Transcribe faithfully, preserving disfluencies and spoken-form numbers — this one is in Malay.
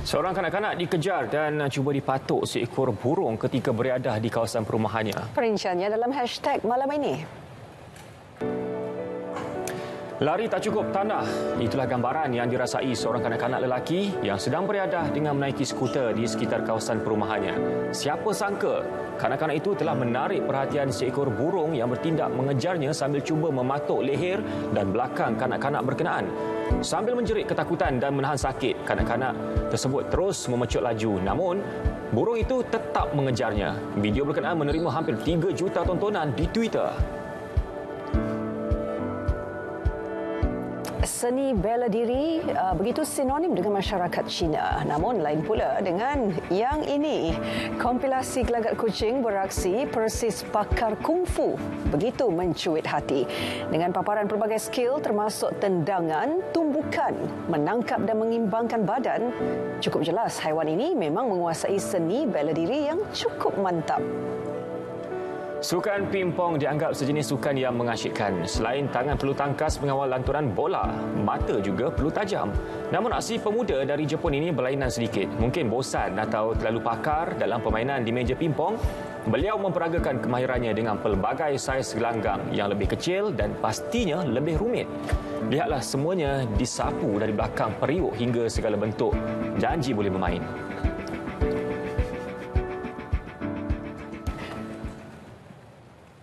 Seorang kanak-kanak dikejar dan cuba dipatuk seekor burung ketika beriadah di kawasan perumahannya. Perinciannya dalam hashtag malam ini. Lari tak cukup tanah. Itulah gambaran yang dirasai seorang kanak-kanak lelaki yang sedang beriadah dengan menaiki skuter di sekitar kawasan perumahannya. Siapa sangka kanak-kanak itu telah menarik perhatian seekor burung yang bertindak mengejarnya sambil cuba mematuk leher dan belakang kanak-kanak berkenaan. Sambil menjerit ketakutan dan menahan sakit, kanak-kanak tersebut terus memecut laju. Namun, burung itu tetap mengejarnya. Video berkenaan menerima hampir tiga juta tontonan di Twitter. Seni bela diri uh, begitu sinonim dengan masyarakat Cina. Namun lain pula dengan yang ini. Kompilasi gelagat kucing beraksi persis pakar kungfu. Begitu mencuit hati. Dengan paparan pelbagai skill termasuk tendangan, tumbukan, menangkap dan mengimbangkan badan. Cukup jelas haiwan ini memang menguasai seni bela diri yang cukup mantap. Sukan pingpong dianggap sejenis sukan yang mengasyikkan. Selain tangan perlu tangkas mengawal lanturan bola, mata juga perlu tajam. Namun aksi pemuda dari Jepun ini berlainan sedikit. Mungkin bosan atau terlalu pakar dalam permainan di meja pingpong. Beliau memperagakan kemahirannya dengan pelbagai saiz gelanggang yang lebih kecil dan pastinya lebih rumit. Lihatlah, semuanya disapu dari belakang periuk hingga segala bentuk. Janji boleh bermain.